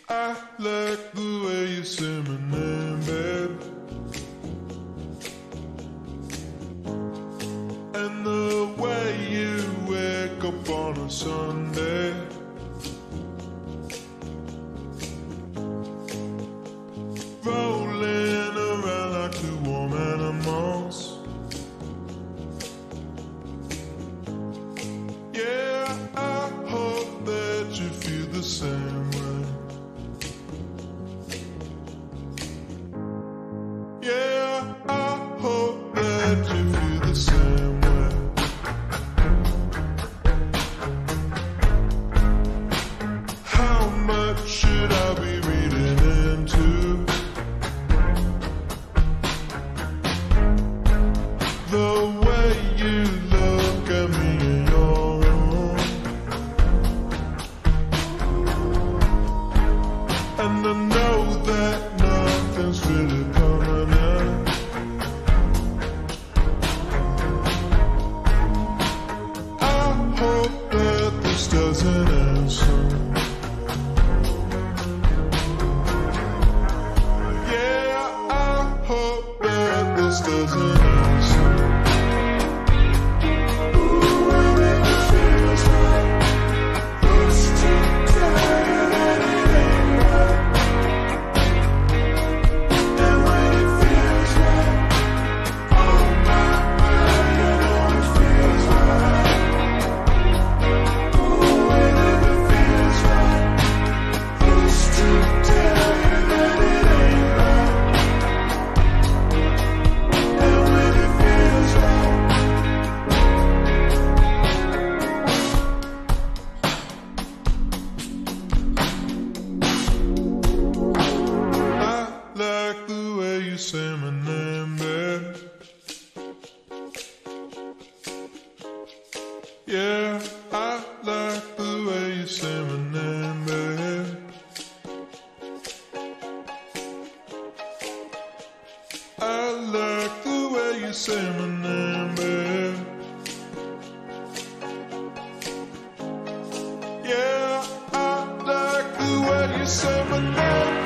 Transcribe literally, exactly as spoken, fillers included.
I like the way you say my name, babe, and the way you wake up on a Sunday. Rolling around like two warm animals. Yeah, I hope that you feel the same way. Yeah, I hope that you feel the same way. How much should I be reading into? The way you look at me in your room, and I know that nothing's really permanent. I hope that this doesn't end soon. Yeah, I hope that this doesn't end soon. Like the way you say my name, babe. Yeah, I like the way you say my name, babe. I like the way you say my name, babe. Yeah, I like the way you say my name.